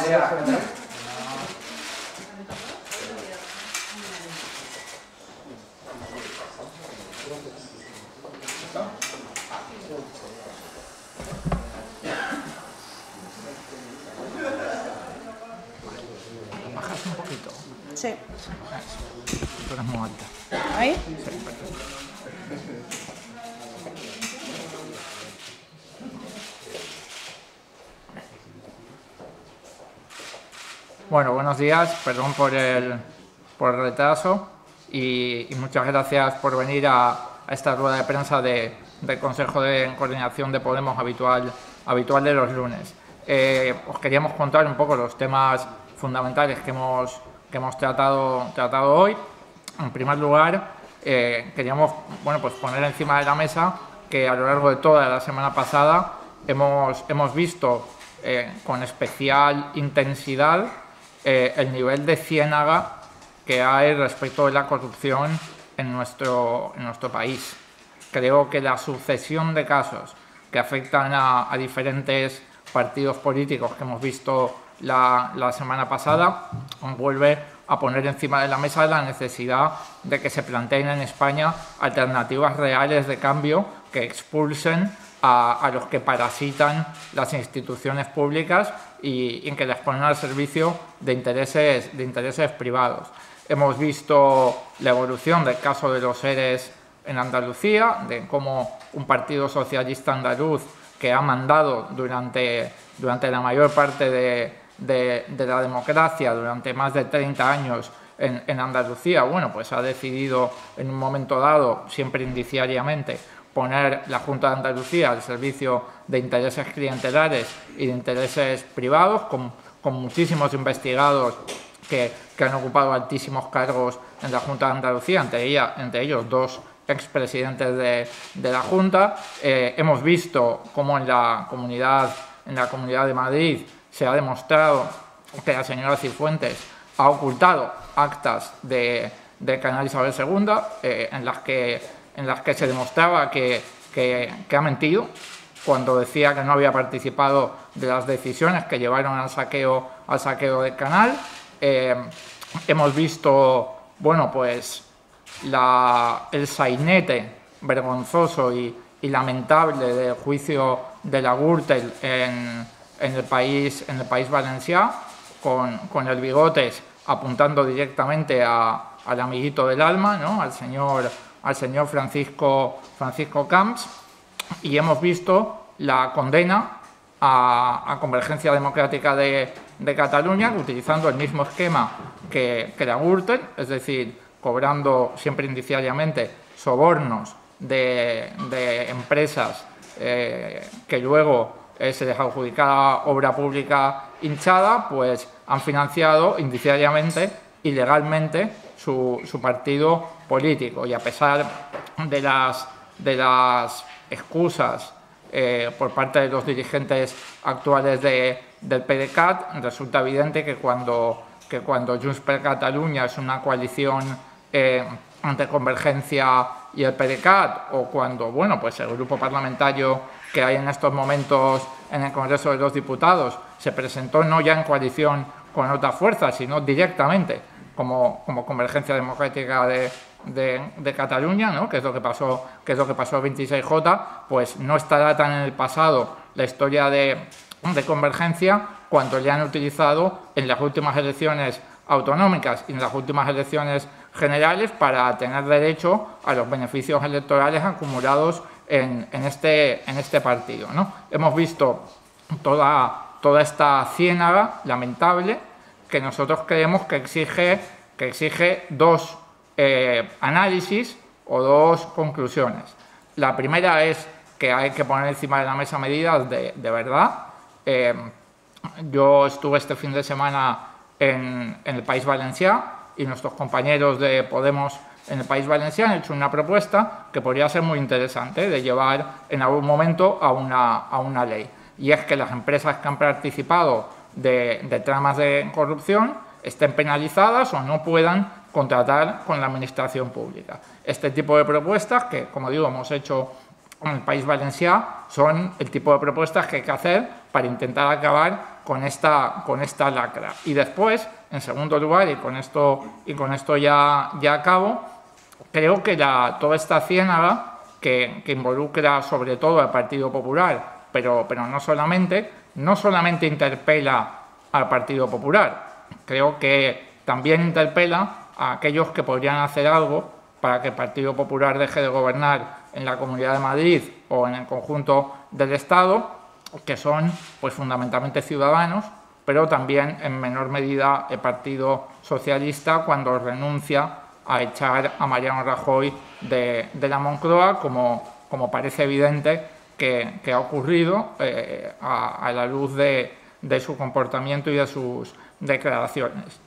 ¿Bajas un poquito? Sí. Tú eres muy alta. ¿Ahí? Sí, perfecto. Bueno, buenos días, perdón por el retraso y muchas gracias por venir a esta rueda de prensa del Consejo de Coordinación de Podemos habitual de los lunes. Os queríamos contar un poco los temas fundamentales que hemos tratado hoy. En primer lugar, queríamos pues poner encima de la mesa que a lo largo de toda la semana pasada hemos visto con especial intensidad el nivel de ciénaga que hay respecto de la corrupción en nuestro país. Creo que la sucesión de casos que afectan a diferentes partidos políticos que hemos visto la semana pasada vuelve a poner encima de la mesa la necesidad de que se planteen en España alternativas reales de cambio que expulsen a los que parasitan las instituciones públicas y que las ponen al servicio de intereses privados. Hemos visto la evolución del caso de los ERE en Andalucía, de cómo un partido socialista andaluz que ha mandado durante la mayor parte de la democracia, durante más de 30 años en Andalucía, pues ha decidido en un momento dado, siempre indiciariamente, poner la Junta de Andalucía al servicio de intereses clientelares y de intereses privados, con muchísimos investigados que han ocupado altísimos cargos en la Junta de Andalucía, entre ellos dos expresidentes de la Junta. Hemos visto cómo en la Comunidad de Madrid se ha demostrado que la señora Cifuentes ha ocultado actas de Canal Isabel II en las que se demostraba que ha mentido cuando decía que no había participado de las decisiones que llevaron al saqueo del canal. Hemos visto el sainete vergonzoso y lamentable del juicio de la Gürtel en el país valencià, con el Bigotes apuntando directamente al amiguito del alma, ¿no? al señor Francisco Camps, y hemos visto la condena a Convergencia Democrática de Cataluña, utilizando el mismo esquema que la Gürtel, es decir, cobrando siempre indiciariamente sobornos de empresas que luego se les adjudicaba obra pública hinchada, pues han financiado indiciariamente, ilegalmente, su partido político. Y a pesar de las excusas por parte de los dirigentes actuales del PDeCAT, resulta evidente que cuando Junts per Catalunya es una coalición entre Convergencia y el PDeCAT, o cuando el grupo parlamentario que hay en estos momentos en el Congreso de los Diputados se presentó no ya en coalición con otras fuerzas, sino directamente como Convergencia Democrática de Cataluña, ¿no? que es lo que pasó el 26J, pues no estará tan en el pasado la historia de Convergencia cuando ya han utilizado en las últimas elecciones autonómicas y en las últimas elecciones generales para tener derecho a los beneficios electorales acumulados en este partido, ¿no? Hemos visto toda esta ciénaga lamentable que nosotros creemos que exige dos análisis o dos conclusiones. La primera es que hay que poner encima de la mesa medidas de verdad. Yo estuve este fin de semana en el País Valencià y nuestros compañeros de Podemos en el País Valencià han hecho una propuesta que podría ser muy interesante de llevar en algún momento a una ley. Y es que las empresas que han participado de tramas de corrupción estén penalizadas o no puedan contratar con la administración pública. Este tipo de propuestas que, como digo, hemos hecho en el País Valencià son el tipo de propuestas que hay que hacer para intentar acabar con esta lacra. Y después, en segundo lugar, y con esto ya acabo, creo que toda esta ciénaga que involucra sobre todo al Partido Popular, pero no solamente interpela al Partido Popular, creo que también interpela a aquellos que podrían hacer algo para que el Partido Popular deje de gobernar en la Comunidad de Madrid o en el conjunto del Estado, que son pues fundamentalmente Ciudadanos, pero también en menor medida el Partido Socialista cuando renuncia a echar a Mariano Rajoy de la Moncloa, como parece evidente que ha ocurrido a la luz de su comportamiento y de sus declaraciones.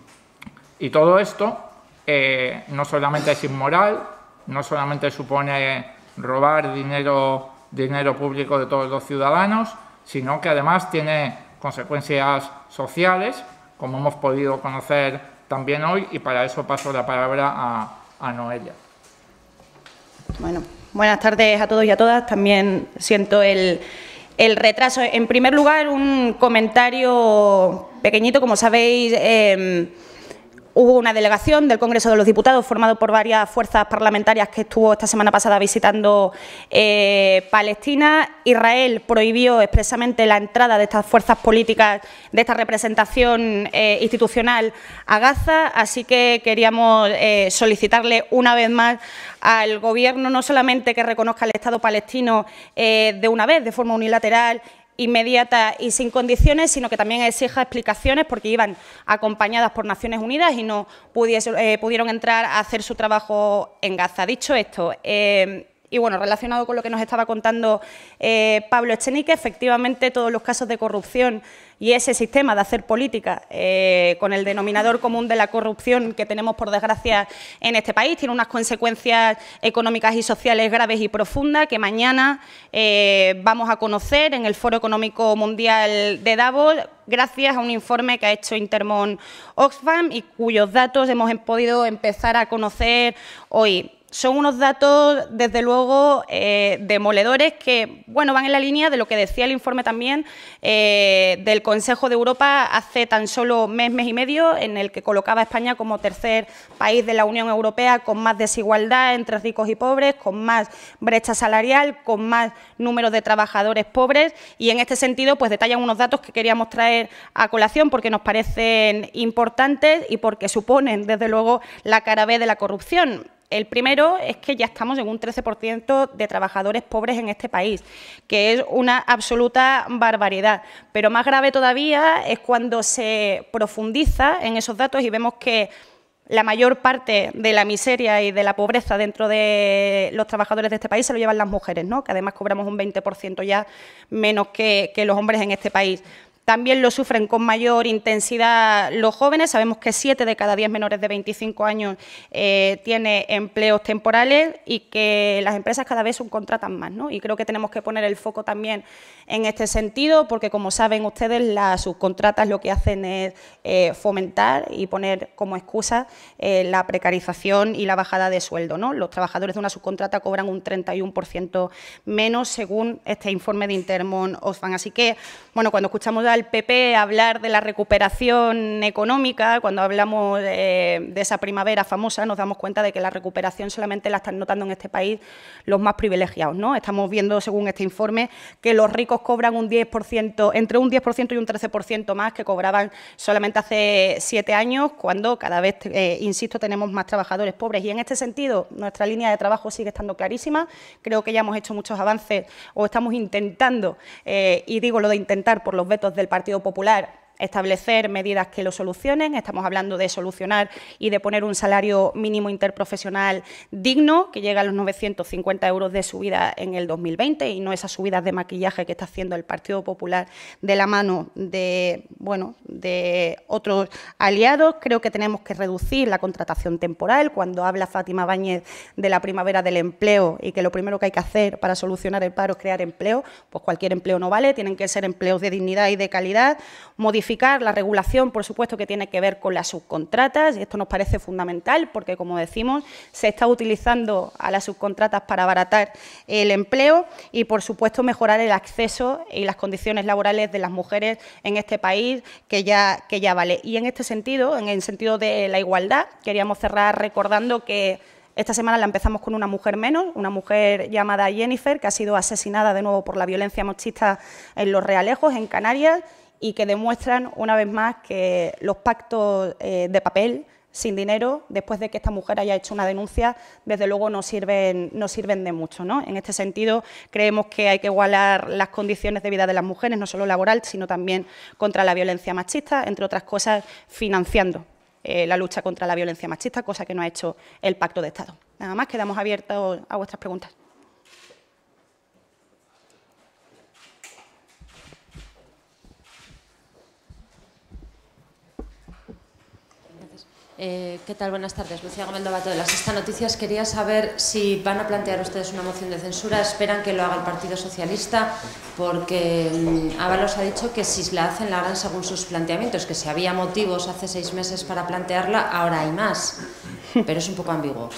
Y todo esto no solamente es inmoral, no solamente supone robar dinero público de todos los ciudadanos, sino que además tiene consecuencias sociales, como hemos podido conocer también hoy, y para eso paso la palabra a Noelia. Bueno, buenas tardes a todos y a todas. También siento el retraso. En primer lugar, un comentario pequeñito. Como sabéis, hubo una delegación del Congreso de los Diputados formado por varias fuerzas parlamentarias que estuvo esta semana pasada visitando Palestina. Israel prohibió expresamente la entrada de estas fuerzas políticas, de esta representación institucional a Gaza, así que queríamos solicitarle una vez más al Gobierno no solamente que reconozca el Estado palestino de una vez, de forma unilateral, inmediata y sin condiciones, sino que también exija explicaciones porque iban acompañadas por Naciones Unidas y no pudieron entrar a hacer su trabajo en Gaza. Dicho esto, y bueno, relacionado con lo que nos estaba contando Pablo Echenique, efectivamente todos los casos de corrupción y ese sistema de hacer política con el denominador común de la corrupción que tenemos, por desgracia, en este país, tiene unas consecuencias económicas y sociales graves y profundas que mañana vamos a conocer en el Foro Económico Mundial de Davos, gracias a un informe que ha hecho Intermon Oxfam y cuyos datos hemos podido empezar a conocer hoy. Son unos datos, desde luego, demoledores que, bueno, van en la línea de lo que decía el informe también del Consejo de Europa hace tan solo mes y medio, en el que colocaba a España como tercer país de la Unión Europea con más desigualdad entre ricos y pobres, con más brecha salarial, con más número de trabajadores pobres y, en este sentido, pues detallan unos datos que queríamos traer a colación porque nos parecen importantes y porque suponen, desde luego, la cara B de la corrupción. El primero es que ya estamos en un 13% de trabajadores pobres en este país, que es una absoluta barbaridad. Pero más grave todavía es cuando se profundiza en esos datos y vemos que la mayor parte de la miseria y de la pobreza dentro de los trabajadores de este país se lo llevan las mujeres, ¿no? Que además cobramos un 20% ya menos que los hombres en este país. También lo sufren con mayor intensidad los jóvenes. Sabemos que 7 de cada 10 menores de 25 años tiene empleos temporales y que las empresas cada vez subcontratan más, ¿no? Y creo que tenemos que poner el foco también en este sentido porque, como saben ustedes, las subcontratas lo que hacen es fomentar y poner como excusa la precarización y la bajada de sueldo, ¿no? Los trabajadores de una subcontrata cobran un 31% menos según este informe de Intermon Oxfam. Así que, bueno, cuando escuchamos al PP hablar de la recuperación económica, cuando hablamos de esa primavera famosa, nos damos cuenta de que la recuperación solamente la están notando en este país los más privilegiados, ¿no? Estamos viendo, según este informe, que los ricos cobran un 10%, entre un 10% y un 13% más que cobraban solamente hace 7 años, cuando cada vez, insisto, tenemos más trabajadores pobres. Y en este sentido, nuestra línea de trabajo sigue estando clarísima. Creo que ya hemos hecho muchos avances o estamos intentando, y digo lo de intentar por los vetos del Partido Popular, establecer medidas que lo solucionen. Estamos hablando de solucionar y de poner un salario mínimo interprofesional digno que llega a los 950 euros de subida en el 2020 y no esas subidas de maquillaje que está haciendo el Partido Popular de la mano de, bueno, de otros aliados. Creo que tenemos que reducir la contratación temporal. Cuando habla Fátima Báñez de la primavera del empleo y que lo primero que hay que hacer para solucionar el paro es crear empleo, pues cualquier empleo no vale, tienen que ser empleos de dignidad y de calidad. Modificar modificar la regulación, por supuesto, que tiene que ver con las subcontratas, y esto nos parece fundamental porque, como decimos, se está utilizando a las subcontratas para abaratar el empleo y, por supuesto, mejorar el acceso y las condiciones laborales de las mujeres en este país, que ya vale. Y en este sentido, en el sentido de la igualdad, queríamos cerrar recordando que esta semana la empezamos con una mujer menos, una mujer llamada Jennifer, que ha sido asesinada de nuevo por la violencia machista en Los Realejos, en Canarias, y que demuestran una vez más que los pactos de papel sin dinero, después de que esta mujer haya hecho una denuncia, desde luego no sirven de mucho, ¿no? En este sentido, creemos que hay que igualar las condiciones de vida de las mujeres, no solo laboral, sino también contra la violencia machista, entre otras cosas, financiando la lucha contra la violencia machista, cosa que no ha hecho el Pacto de Estado. Nada más, quedamos abiertos a vuestras preguntas. ¿Qué tal? Buenas tardes. Lucía Gómez Lobato de La Sexta Noticias. Quería saber si van a plantear ustedes una moción de censura. ¿Esperan que lo haga el Partido Socialista? Porque Ábalos ha dicho que si la hacen, la harán según sus planteamientos, que si había motivos hace 6 meses para plantearla, ahora hay más. Pero es un poco ambiguo.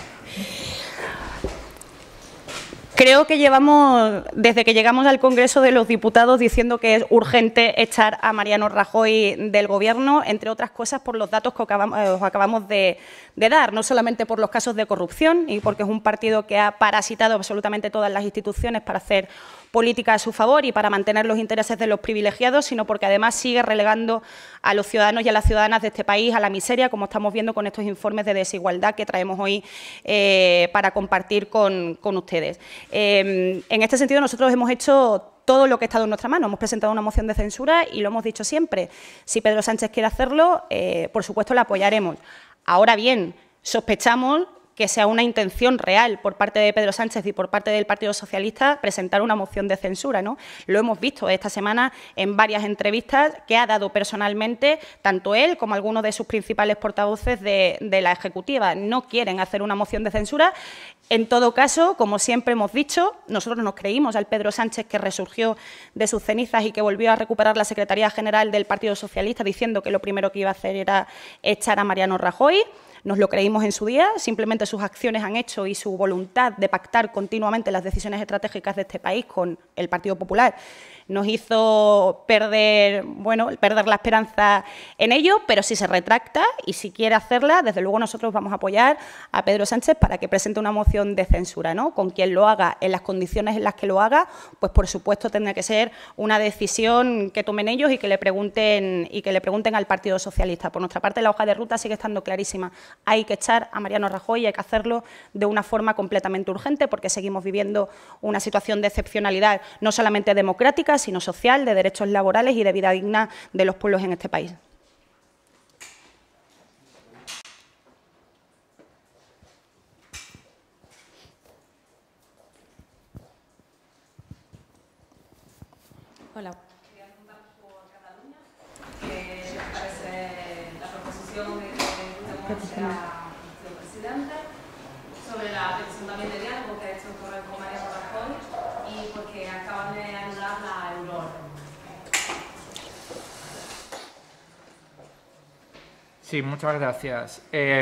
Creo que llevamos, desde que llegamos al Congreso de los Diputados, diciendo que es urgente echar a Mariano Rajoy del Gobierno, entre otras cosas por los datos que os acabamos de dar, no solamente por los casos de corrupción y porque es un partido que ha parasitado absolutamente todas las instituciones para hacer política a su favor y para mantener los intereses de los privilegiados, sino porque además sigue relegando a los ciudadanos y a las ciudadanas de este país a la miseria, como estamos viendo con estos informes de desigualdad que traemos hoy para compartir con ustedes. En este sentido, nosotros hemos hecho todo lo que ha estado en nuestra mano. Hemos presentado una moción de censura y lo hemos dicho siempre. Si Pedro Sánchez quiere hacerlo, por supuesto, la apoyaremos. Ahora bien, sospechamos que sea una intención real por parte de Pedro Sánchez y por parte del Partido Socialista presentar una moción de censura, ¿no? Lo hemos visto esta semana en varias entrevistas que ha dado personalmente tanto él como algunos de sus principales portavoces de la Ejecutiva. No quieren hacer una moción de censura. En todo caso, como siempre hemos dicho, nosotros nos creímos al Pedro Sánchez que resurgió de sus cenizas y que volvió a recuperar la Secretaría General del Partido Socialista diciendo que lo primero que iba a hacer era echar a Mariano Rajoy. Nos lo creímos en su día, simplemente sus acciones han hecho y su voluntad de pactar continuamente las decisiones estratégicas de este país con el Partido Popular nos hizo perder la esperanza en ello, pero si se retracta y si quiere hacerla, desde luego nosotros vamos a apoyar a Pedro Sánchez para que presente una moción de censura, ¿no? Con quien lo haga, en las condiciones en las que lo haga, pues por supuesto tendrá que ser una decisión que tomen ellos y que le pregunten al Partido Socialista. Por nuestra parte, la hoja de ruta sigue estando clarísima. Hay que echar a Mariano Rajoy y hay que hacerlo de una forma completamente urgente porque seguimos viviendo una situación de excepcionalidad no solamente democrática, sino social, de derechos laborales y de vida digna de los pueblos en este país. Hola. Quería preguntar por Cataluña, ¿qué les parece la proposición de que Puigdemont sea presidente? Sobre la petición también de diálogo que ha hecho el correo con Mariano Rajoy y porque acaban de anular la euroorden. Sí, muchas gracias.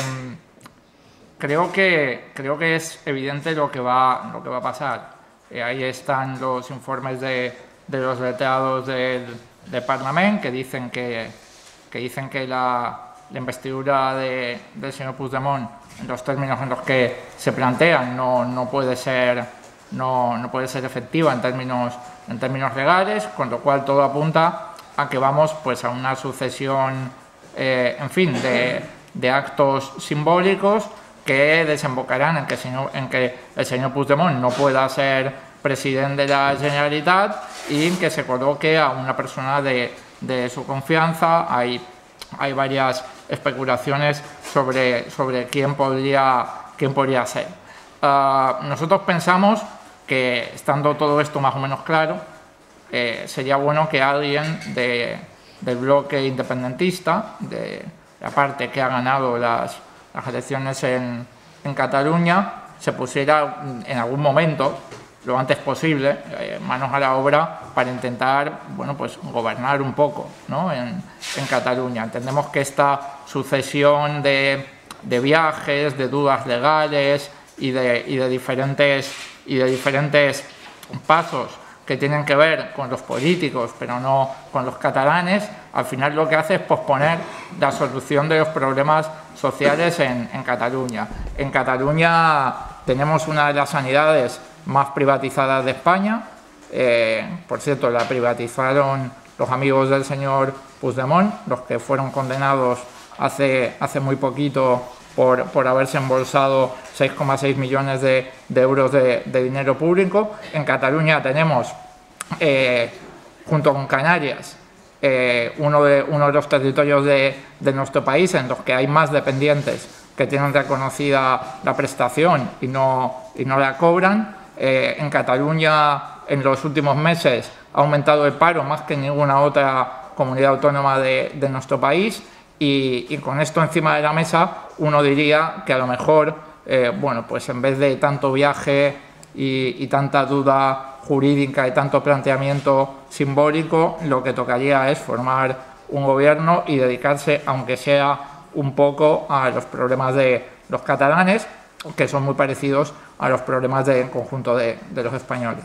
Creo que es evidente lo que va a pasar. Ahí están los informes de los letrados del Parlamento que dicen que la investidura del señor Puigdemont en los términos en los que se plantean no puede ser efectiva en términos legales, con lo cual todo apunta a que vamos pues a una sucesión de actos simbólicos que desembocarán en que el señor Puigdemont no pueda ser presidente de la Generalitat y que se coloque a una persona de su confianza. Hay varias especulaciones sobre quién podría ser. Nosotros pensamos que, estando todo esto más o menos claro, sería bueno que alguien del bloque independentista, de la parte que ha ganado las elecciones en Cataluña, se pusiera en algún momento lo antes posible, manos a la obra para intentar, bueno, pues gobernar un poco, ¿no?, en Cataluña. Entendemos que esta sucesión de viajes, de dudas legales y de diferentes pasos que tienen que ver con los políticos, pero no con los catalanes, al final lo que hace es posponer la solución de los problemas sociales en Cataluña. En Cataluña tenemos una de las sanidades más privatizadas de España. Por cierto, la privatizaron los amigos del señor Puigdemont, los que fueron condenados hace muy poquito por haberse embolsado 6,6 millones de euros de dinero público. En Cataluña tenemos, junto con Canarias, uno de los territorios de nuestro país en los que hay más dependientes que tienen reconocida la prestación y no la cobran. En Cataluña, en los últimos meses, ha aumentado el paro más que en ninguna otra comunidad autónoma de nuestro país. Y con esto encima de la mesa, uno diría que a lo mejor, bueno, pues en vez de tanto viaje y tanta duda jurídica y tanto planteamiento simbólico, lo que tocaría es formar un gobierno y dedicarse, aunque sea un poco, a los problemas de los catalanes, que son muy parecidos a los problemas del conjunto de los españoles.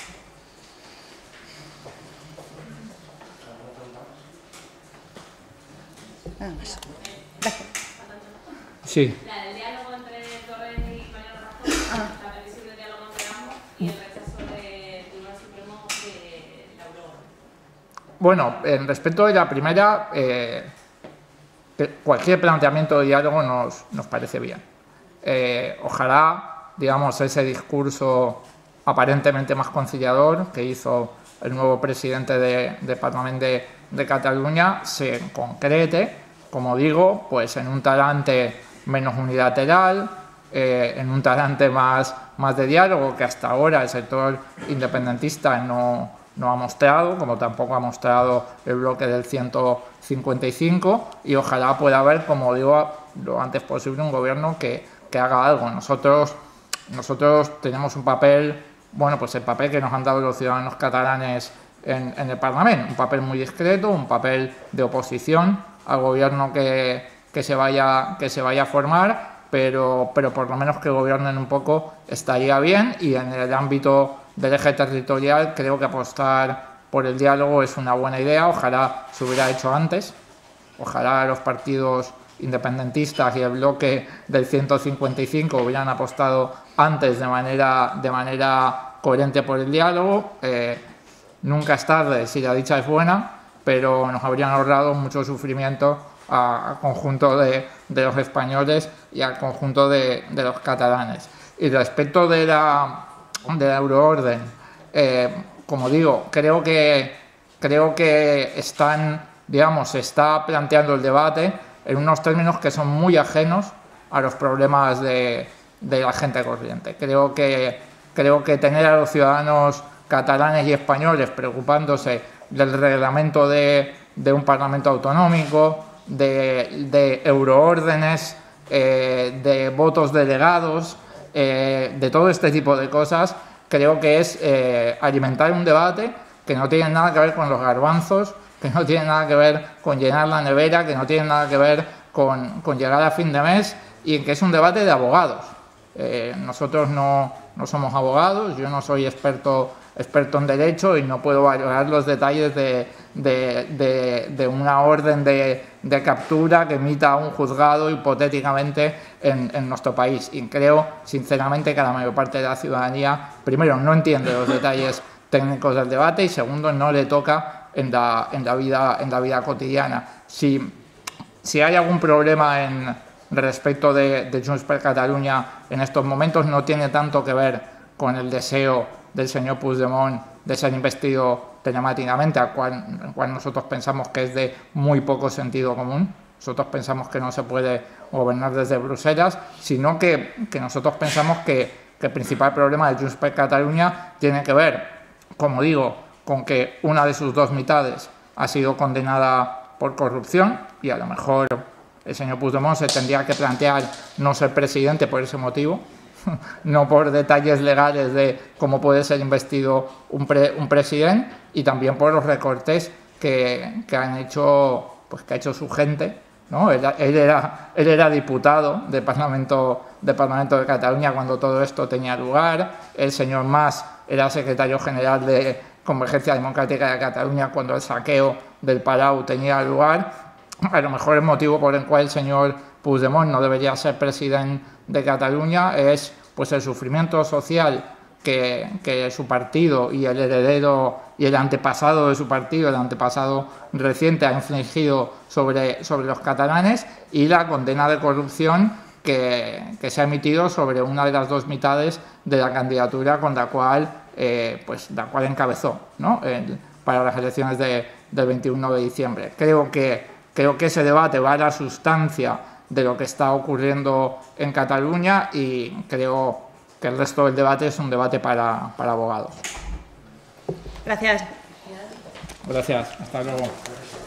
Sí. La del diálogo entre Torrent y Mariano Rajoy, la previsión del diálogo entre ambos y el rechazo del Tribunal Supremo de la Euroorden. Bueno, en respecto de la primera, cualquier planteamiento de diálogo nos parece bien. Ojalá, digamos, ese discurso aparentemente más conciliador que hizo el nuevo presidente del Parlamento de Cataluña se concrete, como digo, pues en un talante menos unilateral, en un talante más de diálogo que hasta ahora el sector independentista no ha mostrado, como tampoco ha mostrado el bloque del 155, y ojalá pueda haber, como digo, lo antes posible un gobierno que haga algo. Nosotros tenemos un papel, bueno, pues el papel que nos han dado los ciudadanos catalanes en el Parlamento, un papel muy discreto, un papel de oposición al gobierno que se vaya a formar, pero por lo menos que gobiernen un poco estaría bien. Y en el ámbito del eje territorial creo que apostar por el diálogo es una buena idea. Ojalá se hubiera hecho antes, ojalá los partidos independentistas y el bloque del 155 hubieran apostado antes de manera coherente por el diálogo. Nunca es tarde si la dicha es buena, pero nos habrían ahorrado mucho sufrimiento al conjunto de los españoles y al conjunto de los catalanes. Y respecto de la euroorden, como digo, creo que se está planteando el debate en unos términos que son muy ajenos a los problemas de la gente corriente. Creo que tener a los ciudadanos catalanes y españoles preocupándose del reglamento de un parlamento autonómico, de euroórdenes, de votos delegados, de todo este tipo de cosas, creo que es alimentar un debate que no tiene nada que ver con los garbanzos, que no tiene nada que ver con llenar la nevera, que no tiene nada que ver con llegar a fin de mes, y que es un debate de abogados. Nosotros no somos abogados, yo no soy experto en derecho y no puedo valorar los detalles de una orden de captura que emita un juzgado hipotéticamente en nuestro país. Y creo, sinceramente, que la mayor parte de la ciudadanía, primero, no entiende los detalles técnicos del debate y, segundo, no le toca en la vida cotidiana. Si hay algún problema respecto de Junts per Catalunya en estos momentos, no tiene tanto que ver con el deseo del señor Puigdemont de ser investido telemáticamente, al cual nosotros pensamos que es de muy poco sentido común. Nosotros pensamos que no se puede gobernar desde Bruselas, sino que nosotros pensamos que el principal problema de Junts per Catalunya tiene que ver, como digo, con que una de sus dos mitades ha sido condenada por corrupción, y a lo mejor el señor Puigdemont se tendría que plantear no ser presidente por ese motivo, no por detalles legales de cómo puede ser investido un presidente, y también por los recortes que han hecho, pues, que ha hecho su gente, ¿no? Él era diputado del Parlamento de Cataluña cuando todo esto tenía lugar. El señor Mas era secretario general de Convergencia Democrática de Cataluña cuando el saqueo del Palau tenía lugar. A lo mejor el motivo por el cual el señor Puigdemont no debería ser presidente de Cataluña es, pues, el sufrimiento social que su partido y el heredero y el antepasado de su partido, el antepasado reciente, ha infligido sobre los catalanes, y la condena de corrupción que se ha emitido sobre una de las dos mitades de la candidatura con la cual, la cual encabezó, ¿no?, para las elecciones del 21 de diciembre. Creo que ese debate va a la sustancia de lo que está ocurriendo en Cataluña, y creo que el resto del debate es un debate para abogados. Gracias. Gracias. Hasta luego.